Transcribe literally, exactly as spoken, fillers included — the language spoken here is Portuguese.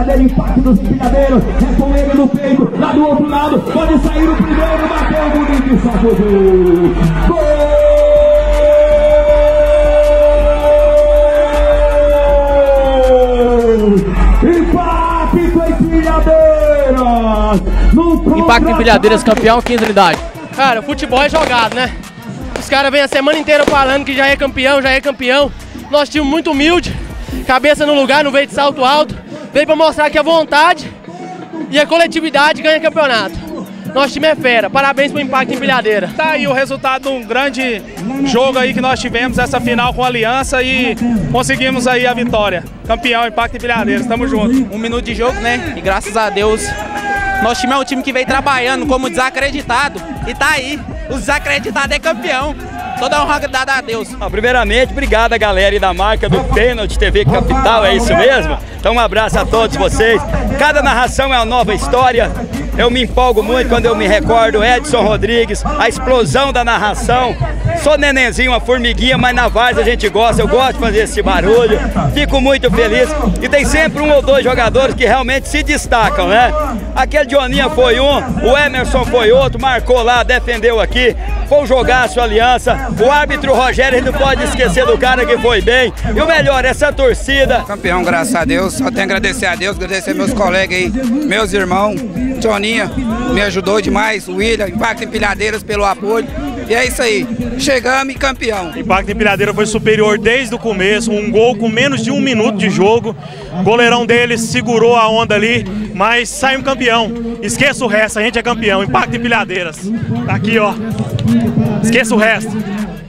Empilhadeira, empate dos empilhadeiros. É com ele no peito, lá do outro lado. Pode sair o primeiro, bateu bonito e só gol. Gol! Impacto Empilhadeiras! Impacto Empilhadeiras, campeão, quinze unidades. Cara, o futebol é jogado, né? Os caras vêm a semana inteira falando que já é campeão, já é campeão. Nosso time muito humilde, cabeça no lugar, não veio de salto alto. Veio pra mostrar que a vontade e a coletividade ganha campeonato. Nosso time é fera, parabéns pro Impacto Empilhadeira. Tá aí o resultado de um grande jogo aí que nós tivemos, essa final com a Aliança, e conseguimos aí a vitória. Campeão, Impacto Empilhadeiras, tamo junto. Um minuto de jogo, né? E graças a Deus, nosso time é um time que veio trabalhando como desacreditado. E tá aí, o desacreditado é campeão. Toda honra dada a Deus. Ah, primeiramente, obrigado a galera e da marca do Pênalti T V Capital, é isso mesmo? Então um abraço a todos vocês. Cada narração é uma nova história. Eu me empolgo muito quando eu me recordo Edson Rodrigues, a explosão da narração. Sou nenenzinho, uma formiguinha, mas na várzea a gente gosta, eu gosto de fazer esse barulho. Fico muito feliz. E tem sempre um ou dois jogadores que realmente se destacam, né? Aquele Dioninha foi um, o Emerson foi outro, marcou lá, defendeu aqui. Foi um jogaço, Aliança. O árbitro Rogério, ele não pode esquecer do cara que foi bem. E o melhor, essa torcida. Campeão, graças a Deus. Só tenho que agradecer a Deus, agradecer meus colegas aí, meus irmãos. Dioninha me ajudou demais, o William, Impacto Empilhadeiras pelo apoio. E é isso aí, chegamos e campeão. Impacto Empilhadeira foi superior desde o começo, um gol com menos de um minuto de jogo. O goleirão deles segurou a onda ali, mas saímos campeão. Esqueça o resto, a gente é campeão. Impacto Empilhadeiras. Tá aqui, ó. Esqueça o resto.